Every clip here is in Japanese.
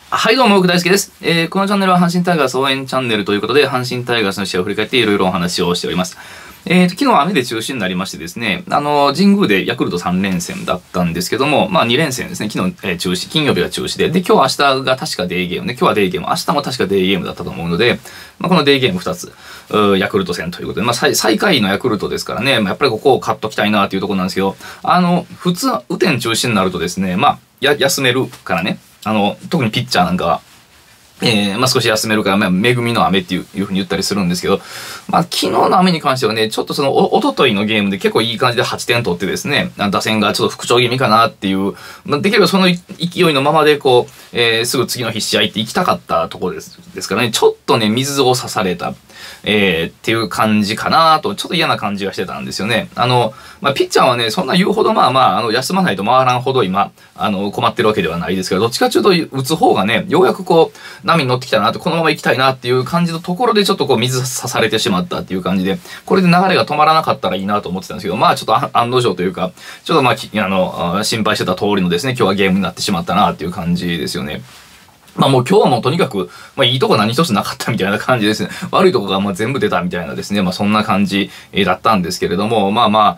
はい、どうも、僕大輔です。このチャンネルは阪神タイガース応援チャンネルということで、阪神タイガースの試合を振り返っていろいろお話をしております。昨日雨で中止になりましてですね、神宮でヤクルト3連戦だったんですけども、まあ2連戦ですね、昨日、中止、金曜日が中止で、今日明日が確かデーゲームで、今日はデーゲーム、明日も確かデーゲームだったと思うので、まあこのデーゲーム2つ、ヤクルト戦ということで、まあ最下位のヤクルトですからね、やっぱりここを勝っときたいなというところなんですけど、普通、雨天中止になるとですね、まあ、休めるからね、特にピッチャーなんかは、まあ少し休めるから、まあ恵みの雨っていうふうに言ったりするんですけど、まあ昨日の雨に関してはね、ちょっとおとといのゲームで結構いい感じで8点取ってですね、打線がちょっと復調気味かなっていう、まあ、できればその勢いのままでこう、すぐ次の日試合って行きたかったところですからね、ちょっとね、水を差された。っていう感じかなと、ちょっと嫌な感じがしてたんですよね。まあ、ピッチャーはね、そんな言うほど、休まないと回らんほど今、困ってるわけではないですけど、どっちかというと、打つ方がね、ようやくこう、波に乗ってきたなと、このまま行きたいなっていう感じのところで、ちょっとこう、水差されてしまったっていう感じで、これで流れが止まらなかったらいいなと思ってたんですけど、まあ、ちょっと案の定というか、ちょっとまあ、心配してた通りのですね、今日はゲームになってしまったなっていう感じですよね。まあもう今日はもうとにかく、まあいいとこ何一つなかったみたいな感じですね。悪いとこがまあ全部出たみたいなですね。まあそんな感じだったんですけれども、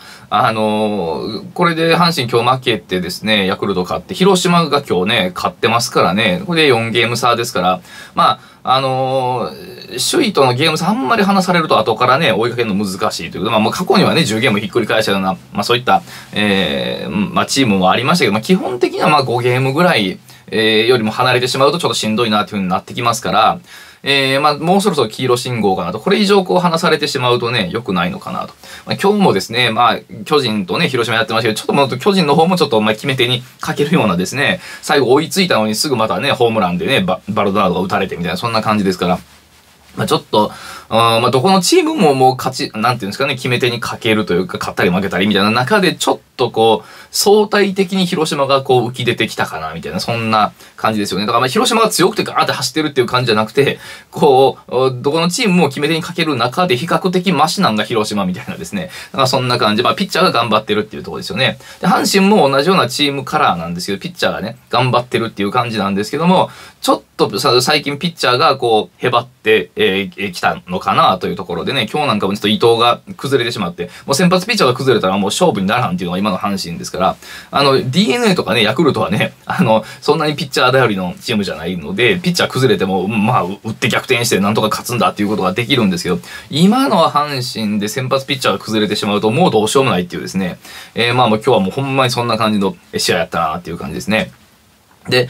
これで阪神今日負けてですね、ヤクルト勝って、広島が今日ね、勝ってますからね、これで4ゲーム差ですから、まあ、首位とのゲーム差あんまり離されると後からね、追いかけるの難しいということで、まあもう過去にはね、10ゲームひっくり返したような、まあそういった、まあチームもありましたけど、まあ基本的にはまあ5ゲームぐらい、よりも離れてしまうとちょっとしんどいなという風になってきますから、まあ、もうそろそろ黄色信号かなと。これ以上こう離されてしまうとね、良くないのかなと。まあ、今日もですね、まあ、巨人とね、広島やってましたけど、ちょっともう巨人の方もちょっと、まあ、決め手にかけるようなですね、最後追いついたのにすぐまたね、ホームランでね、バルドナードが打たれてみたいな、そんな感じですから。まあちょっと、まあどこのチームももう勝ち、なんていうんですかね、決め手にかけるというか、勝ったり負けたりみたいな中で、ちょっとこう、相対的に広島がこう浮き出てきたかな、みたいな、そんな感じですよね。だからまあ広島が強くてガーって走ってるっていう感じじゃなくて、こう、どこのチームも決め手にかける中で比較的マシなんが広島みたいなですね。だからそんな感じ。まあピッチャーが頑張ってるっていうところですよね。で、阪神も同じようなチームカラーなんですけど、ピッチャーがね、頑張ってるっていう感じなんですけども、ちょっと最近ピッチャーがこう、へばって、きたのかなというところでね、今日なんかもちょっと伊藤が崩れてしまって、もう先発ピッチャーが崩れたらもう勝負にならんっていうのが今の阪神ですから、DNA とかね、ヤクルトはね、そんなにピッチャー頼りのチームじゃないので、ピッチャー崩れても、まあ、打って逆転してなんとか勝つんだっていうことができるんですけど、今の阪神で先発ピッチャーが崩れてしまうと、もうどうしようもないっていうですね、まあもう今日はもうほんまにそんな感じの試合やったなっていう感じですね。で、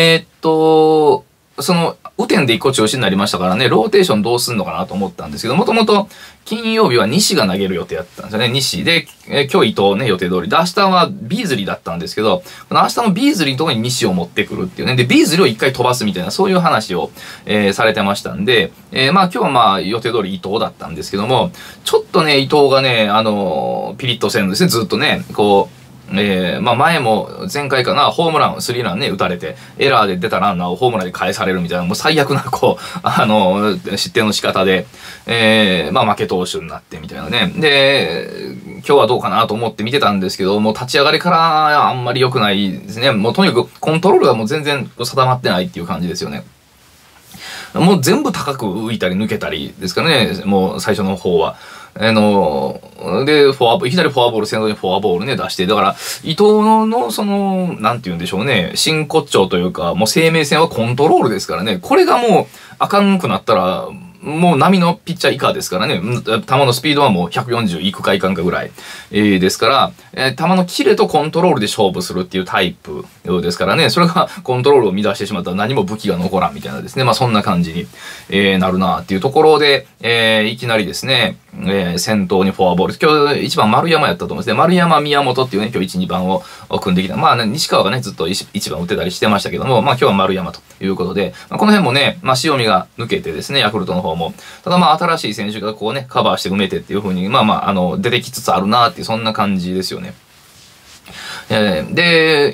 雨天で一個中止になりましたからね、ローテーションどうすんのかなと思ったんですけど、もともと金曜日は西が投げる予定だったんですよね。西で、今日伊藤ね、予定通り。で、明日はビーズリーだったんですけど、この明日のビーズリーのところに西を持ってくるっていうね。で、ビーズリーを一回飛ばすみたいな、そういう話を、されてましたんで、まあ今日はまあ予定通り伊藤だったんですけども、ちょっとね、伊藤がね、ピリッとせんですね、ずっとね、こう、まあ前も前回かな、ホームラン、スリーランね、打たれて、エラーで出たランナーをホームランで返されるみたいな、もう最悪な、こう、失点の仕方で、まあ負け投手になってみたいなね。で、今日はどうかなと思って見てたんですけど、もう立ち上がりからあんまり良くないですね。もうとにかくコントロールがもう全然定まってないっていう感じですよね。もう全部高く浮いたり抜けたりですかね、もう最初の方は。で、いきなりフォアボール、先頭にフォアボールね、出して、だから、伊藤の、なんて言うんでしょうね、真骨頂というか、もう生命線はコントロールですからね、これがもう、あかんくなったら、もう波のピッチャー以下ですからね。球のスピードはもう140いくかいかんかぐらい、ですから、球のキレとコントロールで勝負するっていうタイプですからね。それがコントロールを乱してしまったら何も武器が残らんみたいなですね。まあそんな感じに、なるなっていうところで、いきなりですね、先頭にフォアボール。今日1番丸山やったと思うんですね。丸山宮本っていうね、今日1、2番を組んできた。まあ、ね、西川がね、ずっと1番打ってたりしてましたけども、まあ今日は丸山ということで、まあ、この辺もね、まあ塩見が抜けてですね、ヤクルトの方も。ただまあ新しい選手がこうね、カバーして埋めてっていう風に、出てきつつあるなっていう、そんな感じですよね。で、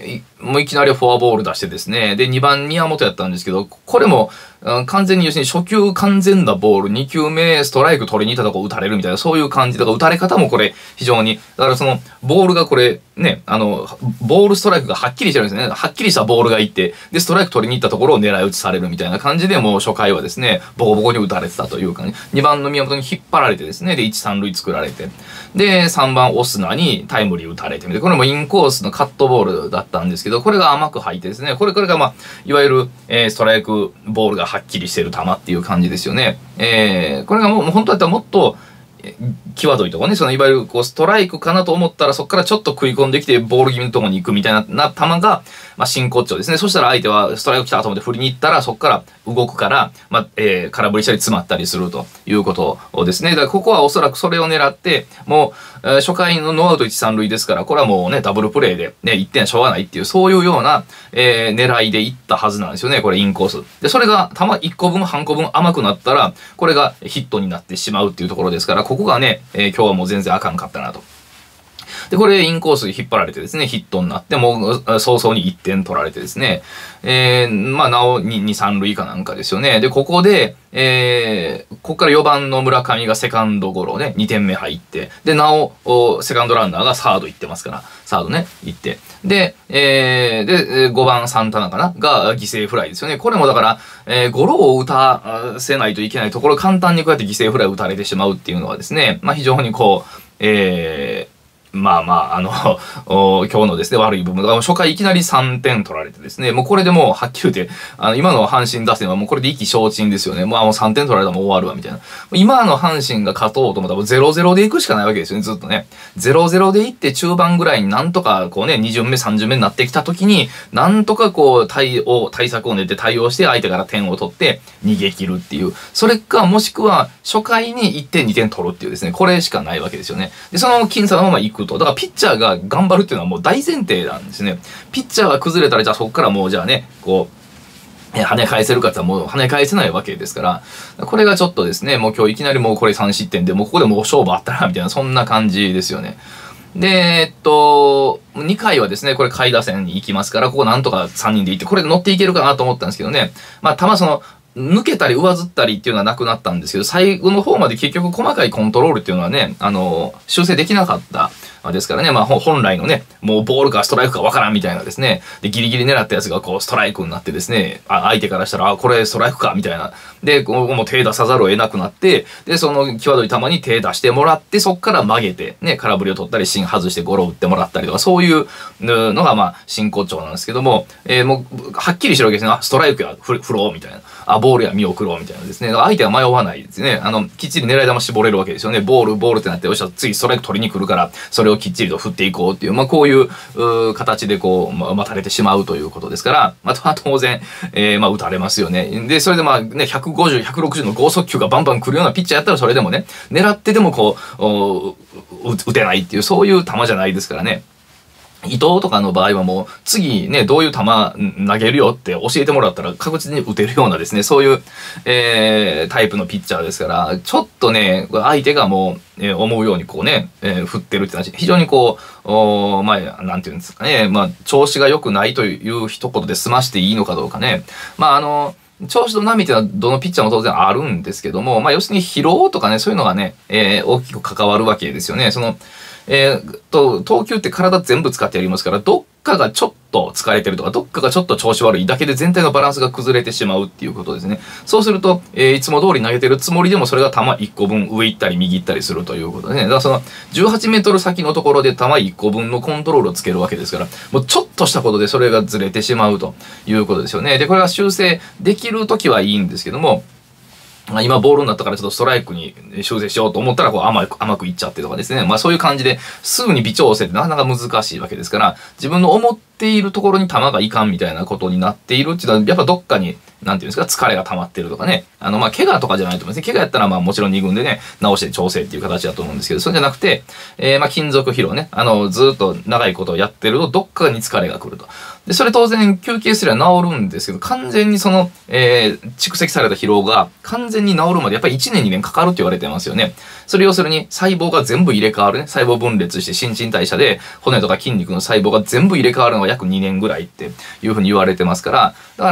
もういきなりフォアボール出してですね、で、2番宮本やったんですけど、これも、完全に要するに初球完全なボール、2球目ストライク取りに行ったとこ打たれるみたいな、そういう感じだから打たれ方もこれ非常に、だからそのボールがこれね、ボールストライクがはっきりしてるんですね。はっきりしたボールがいって、で、ストライク取りに行ったところを狙い撃ちされるみたいな感じで、もう初回はですね、ボコボコに打たれてたというかね、2番の宮本に引っ張られてですね、で、1、3塁作られて、で、3番オスナにタイムリー打たれてみて、これもインコースのカットボールだったんですけど、これが甘く入ってですね、これがまあ、いわゆる、ストライクボールがはっきりしてる球っていう感じですよね。これがもう本当だったらもっと、際どいとこね、そのいわゆるこうストライクかなと思ったらそこからちょっと食い込んできてボール気味のところに行くみたいな球が、まあ真骨頂ですね。そしたら相手はストライク来たと思って振りに行ったらそこから動くから、まあ、空振りしたり詰まったりするということですね。だからここはおそらくそれを狙って、もう、初回のノーアウト1、3塁ですから、これはもうね、ダブルプレーでね、1点はしょうがないっていう、そういうような、狙いでいったはずなんですよね。これインコース。で、それが球1個分、半個分甘くなったら、これがヒットになってしまうっていうところですから、ここがね、今日はもう全然あかんかったなと。で、これインコースに引っ張られてですね、ヒットになって、もう早々に1点取られてですね、まあ、なお2、3塁かなんかですよね。で、ここで、ここから4番の村上がセカンドゴロね、2点目入って、で、なお、セカンドランナーがサード行ってますから、サードね、行って。で、5番サンタナかなが犠牲フライですよね。これもだから、ゴロを打たせないといけないところ、簡単にこうやって犠牲フライを打たれてしまうっていうのはですね、まあ非常にこう、まあまあ、今日のですね、悪い部分。だから初回いきなり3点取られてですね、もうこれでもうはっきり言って、今の阪神打線はもうこれで意気消沈ですよね。もう3点取られたらもう終わるわ、みたいな。今の阪神が勝とうと思ったら0-0で行くしかないわけですよね、ずっとね。0-0で行って中盤ぐらいになんとかこうね、2巡目、3巡目になってきた時に、なんとかこう対策を練って対応して相手から点を取って逃げ切るっていう。それか、もしくは初回に1点、2点取るっていうですね、これしかないわけですよね。で、その僅差のまま行くと。だからピッチャーが頑張るっていうのはもう大前提なんですね。ピッチャーが崩れたらじゃあそこからもうじゃあね、こう、跳ね返せるかって言ったらもう跳ね返せないわけですから、これがちょっとですね、もう今日いきなりもうこれ3失点で、もうここでもう勝負あったな、みたいな、そんな感じですよね。で、2回はですね、これ下位打線に行きますから、ここなんとか3人で行って、これ乗っていけるかなと思ったんですけどね、まあ、抜けたり上ずったりっていうのはなくなったんですけど、最後の方まで結局細かいコントロールっていうのはね、修正できなかったですからね、まあ本来のね、もうボールかストライクかわからんみたいなですね、で、ギリギリ狙ったやつがこうストライクになってですね、相手からしたら、これストライクかみたいな。で、もう手出さざるを得なくなって、で、その際どい球に手出してもらって、そっから曲げて、ね、空振りを取ったり、芯外してゴロ打ってもらったりとか、そういうのがまあ真骨頂なんですけども、もう、はっきりしてるわけですね。ストライクや振ろうみたいな。ボールや見送ろうみたいなですね。相手は迷わないですね。きっちり狙い球絞れるわけですよね。ボールってなって、よっしゃ、次ストライク取りに来るから、それをきっちりと振っていこうっていう、まあこういう形でこう、待たれてしまうということですから、まあ当然、まあ打たれますよね。で、それでまあね、150、160の剛速球がバンバン来るようなピッチャーやったらそれでもね、狙ってでもこう、打てないっていう、そういう球じゃないですからね。伊藤とかの場合はもう、次ね、どういう球投げるよって教えてもらったら確実に打てるようなですね、そういう、タイプのピッチャーですから、ちょっとね、相手がもう、思うようにこうね、振ってるって話、非常にこう、まあ、なんていうんですかね、まあ、調子が良くないという一言で済ましていいのかどうかね。まあ、調子の波っていうのはどのピッチャーも当然あるんですけども、まあ要するに疲労とかね、そういうのがね、大きく関わるわけですよね。投球って体全部使ってやりますから、どっかがちょっと疲れてるとか、どっかがちょっと調子悪いだけで全体のバランスが崩れてしまうっていうことですね。そうすると、いつも通り投げてるつもりでもそれが球1個分上行ったり右行ったりするということでね。だからその18メートル先のところで球1個分のコントロールをつけるわけですから、もうちょっとしたことでそれがずれてしまうということですよね。で、これが修正できるときはいいんですけども、今ボールになったからちょっとストライクに修正しようと思ったらこう甘くいっちゃってとかですね。まあそういう感じですぐに微調整ってなかなか難しいわけですから、自分の思っているところに球がいかんみたいなことになっているっていうのは、やっぱどっかになんていうんですか、疲れが溜まってるとかね。まあ、怪我とかじゃないと思うんですね。怪我やったら、まあ、もちろん2軍でね、直して調整っていう形だと思うんですけど、そうじゃなくて、まあ、筋蓄疲労ね。ずっと長いことをやってると、どっかに疲れが来ると。で、それ当然休憩すれば治るんですけど、完全にその、蓄積された疲労が完全に治るまでやっぱり1年2年かかるって言われてますよね。それ要するに細胞が全部入れ替わるね。細胞分裂して新陳代謝で骨とか筋肉の細胞が全部入れ替わるのが約2年ぐらいっていうふうに言われてますから、だから、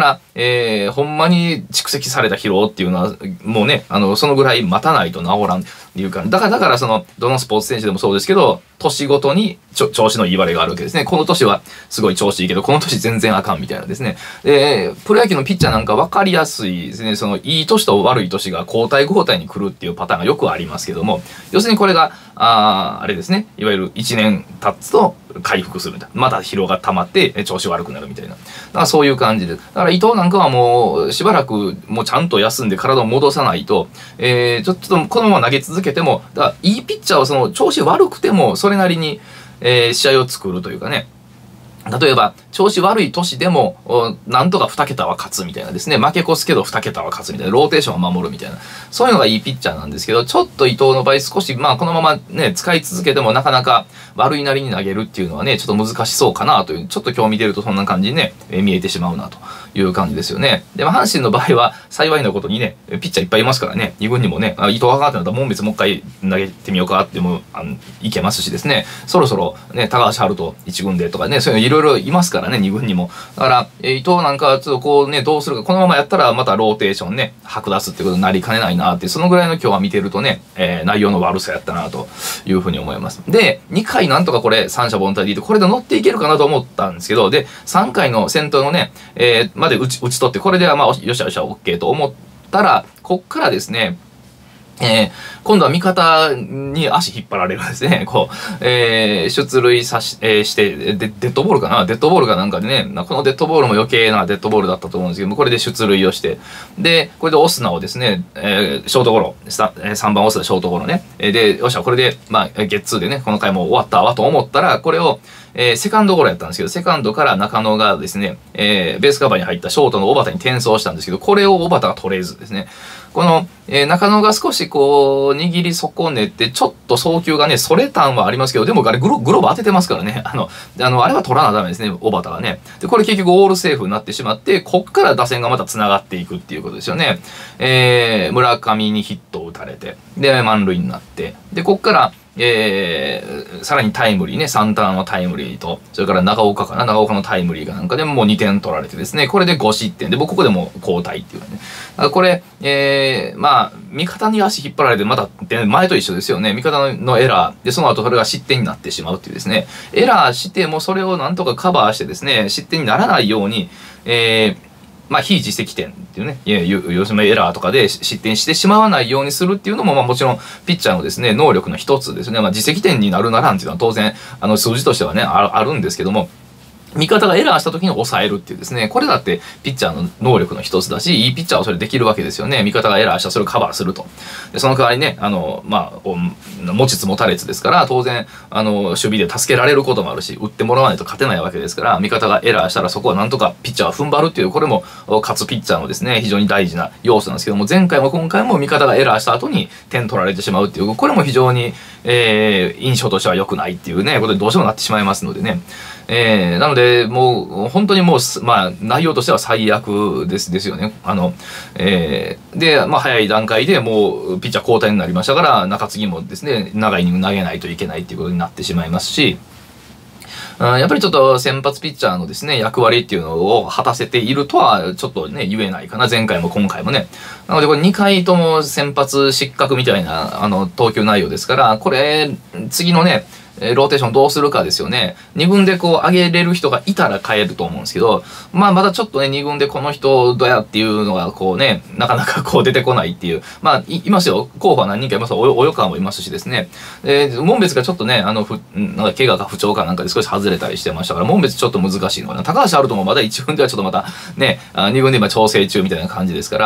ほんまに蓄積された疲労っていうのはもうね、そのぐらい待たないと治らんっていうか、だからその、どのスポーツ選手でもそうですけど、年ごとに調子のいい割れがあるわけですね。この年はすごい調子いいけど、この年全然あかんみたいなですね。で、プロ野球のピッチャーなんか分かりやすいですね。その、いい年と悪い年が交代交代に来るっていうパターンがよくありますけども、要するにこれが、あれですね。いわゆる1年経つと回復するみたいな。また疲労が溜まって調子悪くなるみたいな。だからそういう感じで。だから伊藤なんかはもうしばらくもうちゃんと休んで体を戻さないと、ちょっとこのまま投げ続けても、だからいいピッチャーはその調子悪くてもそれなりに、試合を作るというかね。例えば、調子悪い年でも、なんとか2桁は勝つみたいなですね。負け越すけど2桁は勝つみたいな。ローテーションを守るみたいな。そういうのがいいピッチャーなんですけど、ちょっと伊藤の場合少し、まあこのままね、使い続けてもなかなか悪いなりに投げるっていうのはね、ちょっと難しそうかなという、ちょっと今日見てるとそんな感じにね、見えてしまうなという感じですよね。で、まあ阪神の場合は幸いなことにね、ピッチャーいっぱいいますからね、2軍にもね、伊藤がかってなったら門別もう一回投げてみようかってもいけますしですね、そろそろね、高橋遥人1軍でとかね、そういうのいろいろいますからね、2軍にも。だから、伊藤なんかはちょっとこうね、どうするか、このままやったらまたローテーションね、剥奪ってことになりかねないなって、そのぐらいの今日は見てるとね、内容の悪さやったなというふうに思います。で、2回なんとかこれ三者凡退でいて、これで乗っていけるかなと思ったんですけど、で、3回の先頭のね、まで打ち取って、これではまあ、よしよし OK と思ったら、こっからですね、今度は味方に足引っ張られるんですね。こう、出塁して、デッドボールかなデッドボールかなんかでね、このデッドボールも余計なデッドボールだったと思うんですけども、これで出塁をして、で、これでオスナをですね、ショートゴロ、3番オスナショートゴロね。で、よっしゃ、これで、まあ、ゲッツーでね、この回も終わったわと思ったら、これを、セカンドゴロやったんですけど、セカンドから中野がですね、ベースカバーに入ったショートの小畑に転送したんですけど、これを小畑が取れずですね、この、中野が少しこう、握り損ねて、ちょっと送球がね、それたんはありますけど、でもあれグローブ当ててますからね。あれは取らなダメですね、小畑がね。で、これ結局オールセーフになってしまって、こっから打線がまた繋がっていくっていうことですよね。村上にヒットを打たれて、で、満塁になって、で、こっから、さらにタイムリーね、サンタナのタイムリーと、それから長岡のタイムリーがなんかでもう2点取られてですね、これで5失点で、ここでもう交代っていうね。だからこれ、まあ、味方に足引っ張られて、また、前と一緒ですよね。味方のエラー。で、その後それが失点になってしまうっていうですね。エラーしてもそれをなんとかカバーしてですね、失点にならないように、まあ、非自責点っていうね、要するにエラーとかで失点してしまわないようにするっていうのも、まあもちろん、ピッチャーのですね、能力の一つですね。まあ、自責点になるならんっていうのは当然、数字としてはね、あるんですけども、味方がエラーした時に抑えるっていうですね、これだってピッチャーの能力の一つだし、いいピッチャーはそれできるわけですよね。味方がエラーしたらそれをカバーすると。で、その代わりね、まあ、持ちつ持たれつですから、当然、守備で助けられることもあるし、打ってもらわないと勝てないわけですから、味方がエラーしたらそこはなんとかピッチャーは踏ん張るっていう、これも勝つピッチャーのですね、非常に大事な要素なんですけども、前回も今回も味方がエラーした後に点取られてしまうっていう、これも非常に、印象としては良くないっていうね、ことにどうしてもなってしまいますのでね。なので、もう、本当にもう、まあ、内容としては最悪ですよね。で、まあ、早い段階でもう、ピッチャー交代になりましたから、中継ぎもですね、長いイニング投げないといけないっていうことになってしまいますし、やっぱりちょっと先発ピッチャーのですね、役割っていうのを果たせているとは、ちょっとね、言えないかな。前回も今回もね。なので、これ2回とも先発失格みたいな、投球内容ですから、これ、次のね、ローテーションどうするかですよね。2軍でこう上げれる人がいたら変えると思うんですけど、まあまだちょっとね、2軍でこの人どうやっていうのがこうね、なかなかこう出てこないっていう。まあ、いますよ。候補は何人かいます。及川もいますしですね。門別がちょっとね、なんか怪我か不調かなんかで少し外れたりしてましたから、門別ちょっと難しいのかな。高橋あるともまだ1軍ではちょっとまたね、2軍で今調整中みたいな感じですから、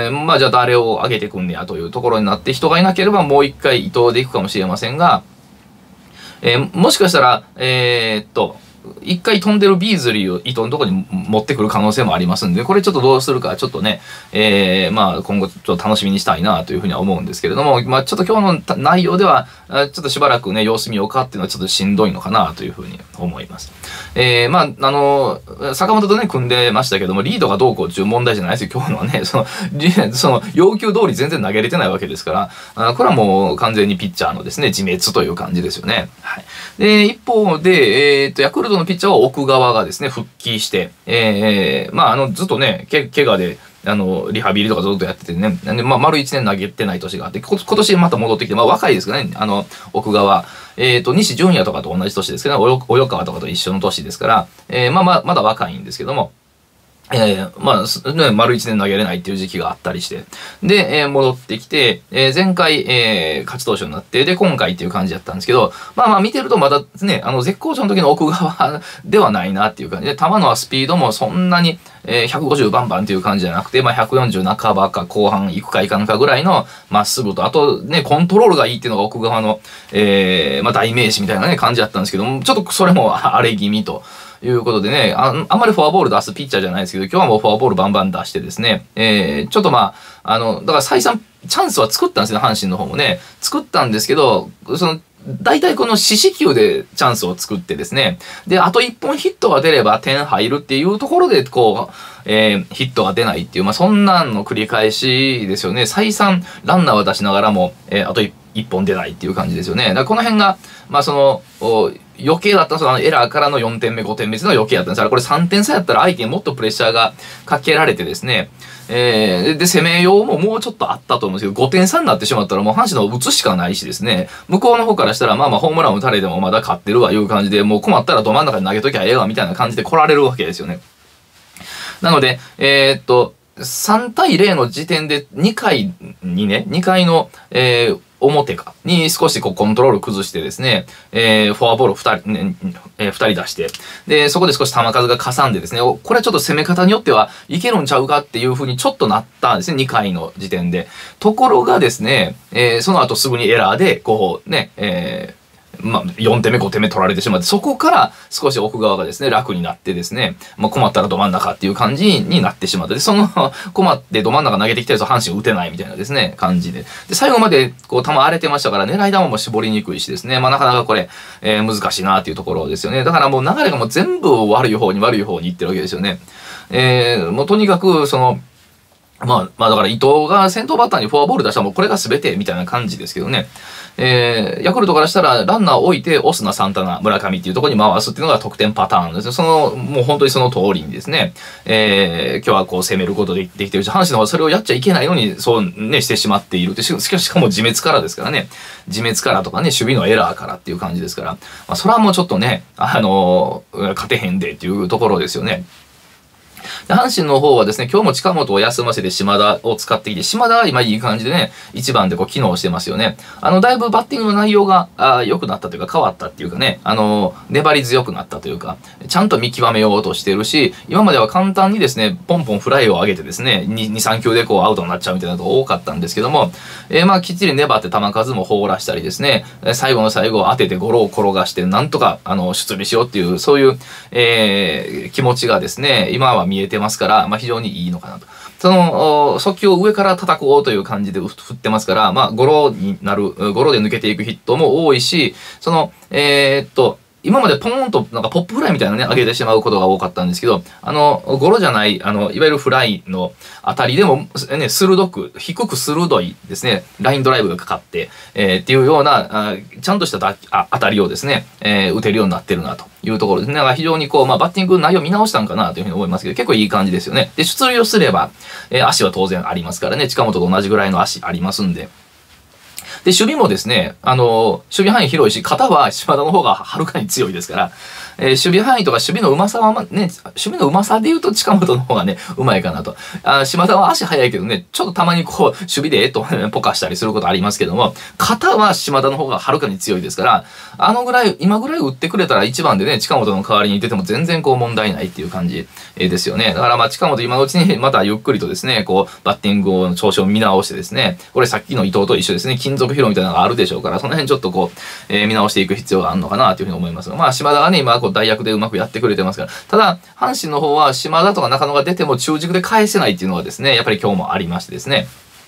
まあじゃあ誰を上げてくんねやというところになって、人がいなければもう一回伊藤でいくかもしれませんが、もしかしたら、 一回飛んでるビーズリーを糸のところに持ってくる可能性もありますんで、これちょっとどうするか、ちょっとね、まあ今後ちょっと楽しみにしたいなというふうには思うんですけれども、まあちょっと今日の内容では、ちょっとしばらくね、様子見ようかっていうのはちょっとしんどいのかなというふうに思います。まあ、坂本とね、組んでましたけども、リードがどうこうっていう問題じゃないですよ、今日のはね。その、要求通り全然投げれてないわけですから、これはもう完全にピッチャーのですね、自滅という感じですよね。はい。で、一方で、ヤクルトのピッチャーは奥川がですね、復帰して、まあ、ずっとね、怪我で、リハビリとかずっとやっててね、まあ、丸1年投げてない年があって、今年また戻ってきて、まあ、若いですからね、奥川。西純也とかと同じ年ですけど、及川とかと一緒の年ですから、まだ若いんですけども、まあ、ね、丸1年投げれないっていう時期があったりして。で、戻ってきて、前回、勝ち投手になって、で、今回っていう感じだったんですけど、まあ見てるとまだね、絶好調の時の奥川ではないなっていう感じで、球のスピードもそんなに、150バンバンっていう感じじゃなくて、まあ140半ばか後半行くか行かんかぐらいのまっすぐと、あとね、コントロールがいいっていうのが奥川の、まあ代名詞みたいなね、感じだったんですけども、ちょっとそれも荒れ気味と。いうことでね、あんまりフォアボール出すピッチャーじゃないですけど、今日はもうフォアボールバンバン出してですね、ちょっとまあ、だから再三チャンスは作ったんですよ、阪神の方もね。作ったんですけど、大体この四死球でチャンスを作ってですね、で、あと一本ヒットが出れば点入るっていうところで、こう、ヒットが出ないっていう、まあそんなんの繰り返しですよね。再三ランナーは出しながらも、あと一本出ないっていう感じですよね。だからこの辺が、まあ余計だったんですよ。エラーからの4点目、5点目っていうのが余計だったんです。これ3点差やったら相手にもっとプレッシャーがかけられてですね、で、攻めようももうちょっとあったと思うんですけど、5点差になってしまったらもう阪神の打つしかないしですね、向こうの方からしたらまあホームラン打たれてもまだ勝ってるわいう感じで、もう困ったらど真ん中に投げときゃええわみたいな感じで来られるわけですよね。なので、3対0の時点で2回の、表かに少しこうコントロール崩してですね、フォアボールを2人出して、で、そこで少し球数がかさんでですね、これはちょっと攻め方によってはいけるんちゃうかっていう風にちょっとなったんですね、2回の時点で。ところがですね、その後すぐにエラーで、こうね、まあ、4点目、5点目取られてしまって、そこから少し奥側がですね、楽になってですね、まあ、困ったらど真ん中っていう感じになってしまって、で、困ってど真ん中投げてきたやつを阪神打てないみたいなですね、感じで。で、最後までこう球荒れてましたから、狙い球も絞りにくいしですね、まあ、なかなかこれ、難しいなっていうところですよね。だからもう流れがもう全部悪い方に行ってるわけですよね。もうとにかく、まあだから伊藤が先頭バッターにフォアボール出したらもうこれが全てみたいな感じですけどね。ヤクルトからしたらランナーを置いてオスナ、サンタナ、村上っていうところに回すっていうのが得点パターンですね。もう本当にその通りにですね、今日はこう攻めることでできてるし、阪神の方はそれをやっちゃいけないのにそうね、してしまっている。しかも自滅からですからね。自滅からとかね、守備のエラーからっていう感じですから。まあそれはもうちょっとね、勝てへんでっていうところですよね。阪神の方はですね、今日も近本を休ませて島田を使ってきて、島田は今いい感じでね、1番でこう機能してますよね。だいぶバッティングの内容が良くなったというか変わったっていうかね、粘り強くなったというか、ちゃんと見極めようとしてるし、今までは簡単にですね、ポンポンフライを上げてですね、2、3球でこうアウトになっちゃうみたいなのが多かったんですけども、まあきっちり粘って球数も放らしたりですね、最後の最後を当ててゴロを転がして、なんとか出塁しようっていう、そういう、気持ちがですね、今は見えてますから、まあ非常にいいのかなと。速球を上から叩こうという感じで振ってますから、まあゴロで抜けていくヒットも多いし、今までポーンとなんかポップフライみたいなね、上げてしまうことが多かったんですけど、ゴロじゃない、いわゆるフライのあたりでも、ね、低く鋭いですね、ラインドライブがかかって、っていうような、ちゃんとした当たりをですね、打てるようになってるなというところですね。だから非常にこう、まあ、バッティング内容見直したんかなというふうに思いますけど、結構いい感じですよね。で、出塁をすれば、足は当然ありますからね、近本と同じぐらいの足ありますんで。で、守備もですね、守備範囲広いし、肩は島田の方がはるかに強いですから、守備範囲とか守備のうまさは、ね、守備のうまさで言うと近本の方がね、うまいかなと。島田は足速いけどね、ちょっとたまにこう、守備でポカしたりすることありますけども、肩は島田の方がはるかに強いですから、今ぐらい打ってくれたら1番でね、近本の代わりに出ても全然こう問題ないっていう感じですよね。だからまあ近本今のうちにまたゆっくりとですね、こう、バッティングの調子を見直してですね、これさっきの伊藤と一緒ですね、金属疲労みたいなのがあるでしょうから、その辺ちょっとこう、見直していく必要があるのかなというふうに思いますが、まあ島田がね、今こう代役でうまくやってくれてますから。ただ、阪神の方は島田とか中野が出ても中軸で返せないっていうのはですね、やっぱり今日もありましてですね。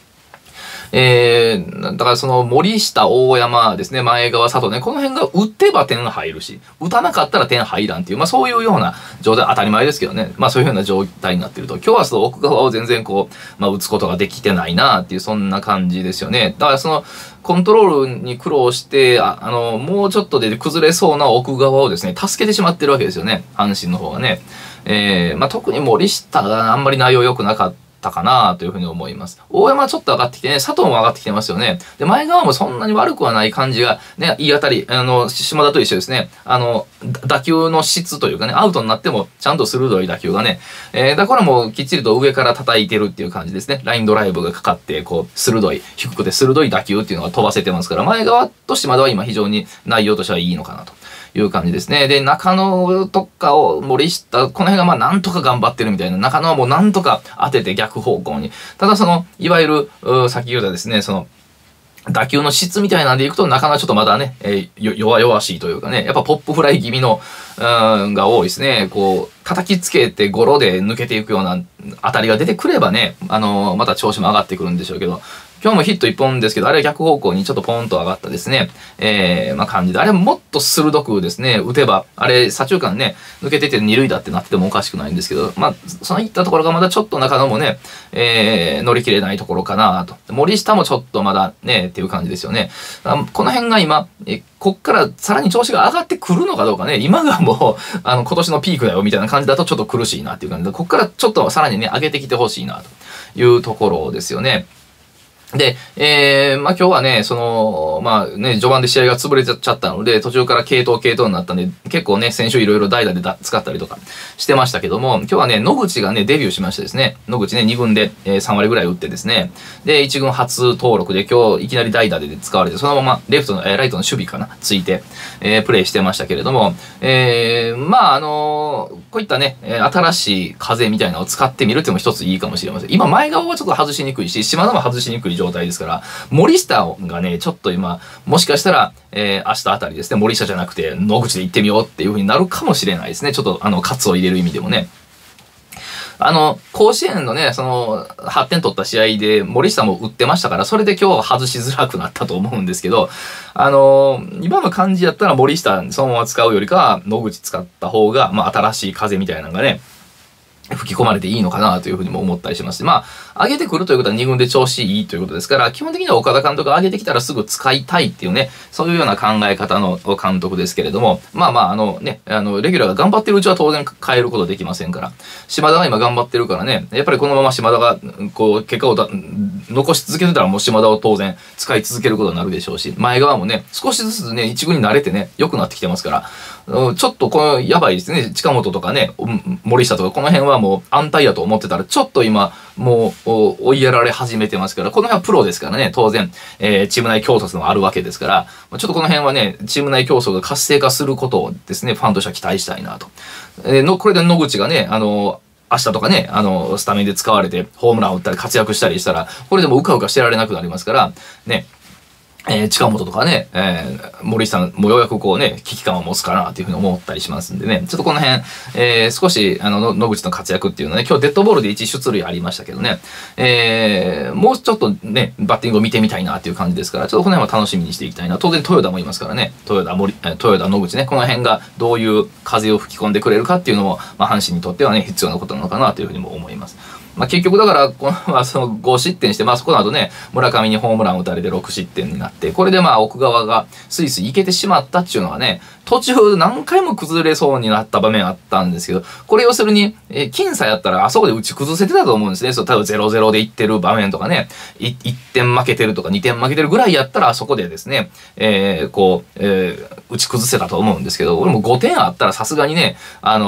だからその森下、大山ですね、前川、佐藤ね、この辺が打てば点入るし、打たなかったら点入らんっていう、まあそういうような状態、当たり前ですけどね、まあそういうような状態になっていると、今日はその奥側を全然こう、まあ打つことができてないなっていう、そんな感じですよね。だからその、コントロールに苦労して、もうちょっとで崩れそうな奥側をですね、助けてしまってるわけですよね、阪神の方がね。まあ特に森下があんまり内容良くなかった。かなというふうに思います。大山はちょっと上がってきてね、佐藤も上がってきてますよね。で、前川もそんなに悪くはない感じが、ね、いい当たり、島田と一緒ですね。打球の質というかね、アウトになってもちゃんと鋭い打球がね、だからもうきっちりと上から叩いてるっていう感じですね。ラインドライブがかかって、こう、低くて鋭い打球っていうのが飛ばせてますから、前川と島田は今非常に内容としてはいいのかなと。いう感じですね。で、中野とかを森下、この辺がまあなんとか頑張ってるみたいな、中野はもうなんとか当てて逆方向に。ただその、いわゆる、先言うたですね、その、打球の質みたいなんでいくと、なかなかちょっとまだね、弱々しいというかね、やっぱポップフライ気味の、が多いですね。こう、叩きつけてゴロで抜けていくような当たりが出てくればね、また調子も上がってくるんでしょうけど、今日もヒット1本ですけど、あれは逆方向にちょっとポンと上がったですね、まあ感じで、あれもっと鋭くですね、打てば、あれ左中間ね、抜けてて二塁打ってなってもおかしくないんですけど、まあ、そういったところがまだちょっと中野もね、乗り切れないところかなと。森下もちょっとまだね、っていう感じですよね。この辺が今、こっからさらに調子が上がってくるのかどうかね、今がもう、今年のピークだよみたいな感じだとちょっと苦しいなっていう感じで、こっからちょっとさらにね、上げてきてほしいなというところですよね。で、まあ、今日はね、まあね、序盤で試合が潰れちゃったので、途中から継投になったんで、結構ね、先週いろいろ代打で使ったりとかしてましたけども、今日はね、野口がね、デビューしましてですね、野口ね、2軍で、3割ぐらい打ってですね、で、1軍初登録で今日いきなり代打で使われて、そのままライトの守備かな、ついて、プレイしてましたけれども、まあ、こういったね、新しい風みたいなのを使ってみるっていうのも一ついいかもしれません。今、前側はちょっと外しにくいし、島田も外しにくい状態ですから、森下がね、ちょっと今、もしかしたら、明日あたりですね、森下じゃなくて野口で行ってみようっていう風になるかもしれないですね。ちょっと喝を入れる意味でもね。甲子園のね、8点取った試合で森下も打ってましたから、それで今日外しづらくなったと思うんですけど、今の感じやったら森下そのまま使うよりかは野口使った方が、まあ新しい風みたいなのがね、吹き込まれていいのかなというふうにも思ったりしますし、まあ、上げてくるということは2軍で調子いいということですから、基本的には岡田監督が上げてきたらすぐ使いたいっていうね、そういうような考え方の監督ですけれども、まあまあ、レギュラーが頑張ってるうちは当然変えることできませんから、島田が今頑張ってるからね、やっぱりこのまま島田が、こう、結果を残し続けてたらもう島田を当然使い続けることになるでしょうし、前側もね、少しずつね、一軍に慣れてね、良くなってきてますから、ちょっとこのやばいですね、近本とかね、森下とかこの辺はもう安泰だと思ってたら、ちょっと今、もう追いやられ始めてますから、この辺はプロですからね、当然、チーム内競争もあるわけですから、ちょっとこの辺はね、チーム内競争が活性化することをですね、ファンとしては期待したいなと。これで野口がね、明日とかね、スタメンで使われて、ホームランを打ったり活躍したりしたら、これでもうかうかしてられなくなりますから、ね、近本とかね、森下もようやくこうね、危機感を持つかなというふうに思ったりしますんでね、ちょっとこの辺、少し、野口の活躍っていうのはね、今日デッドボールで1出塁ありましたけどね、もうちょっとね、バッティングを見てみたいなっていう感じですから、ちょっとこの辺は楽しみにしていきたいな。当然豊田もいますからね、豊田、野口ね、この辺がどういう風を吹き込んでくれるかっていうのも、まあ、阪神にとってはね、必要なことなのかなというふうにも思います。まあ、結局だから、まあ、5失点して、まあ、そこの後ね、村上にホームラン打たれて6失点になって、これでまあ、奥側がスイスイ行けてしまったっていうのはね、途中何回も崩れそうになった場面あったんですけど、これ要するに、僅差やったらあそこで打ち崩せてたと思うんですね。例えば0-0でいってる場面とかね、1点負けてるとか2点負けてるぐらいやったらあそこでですね、打ち崩せたと思うんですけど、俺も5点あったらさすがにね、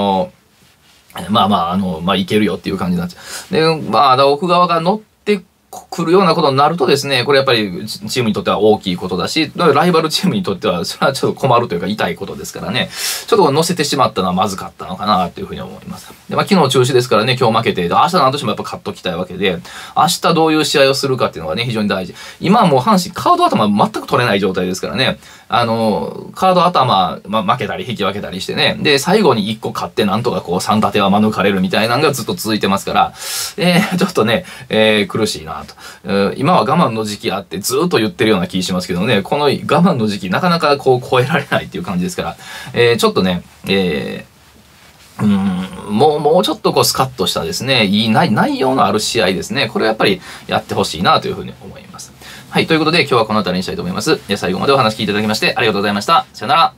いけるよっていう感じになっちゃう。で、まあ、奥側が乗ってくるようなことになるとですね、これやっぱりチームにとっては大きいことだし、ライバルチームにとっては、それはちょっと困るというか痛いことですからね、ちょっと乗せてしまったのはまずかったのかなというふうに思います。で、まあ、昨日中止ですからね、今日負けて、明日何としてもやっぱ勝っときたいわけで、明日どういう試合をするかっていうのがね、非常に大事。今はもう阪神、カード頭全く取れない状態ですからね、 カード頭、負けたり引き分けたりしてね、で、最後に1個勝ってなんとかこう3立ては免れるみたいなのがずっと続いてますから、ちょっとね、苦しいなと。今は我慢の時期あってずっと言ってるような気しますけどね、この我慢の時期なかなかこう超えられないっていう感じですから、ちょっとね、もうちょっとこうスカッとしたですね、内容のある試合ですね。これはやっぱりやってほしいなというふうに思います。はい。ということで今日はこの辺りにしたいと思います。最後までお話聞いていただきましてありがとうございました。さよなら。